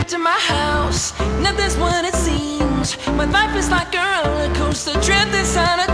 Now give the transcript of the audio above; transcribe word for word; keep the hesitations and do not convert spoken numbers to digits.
back to my house. Nothing's what it seems. My life is like a roller coaster, trapped inside a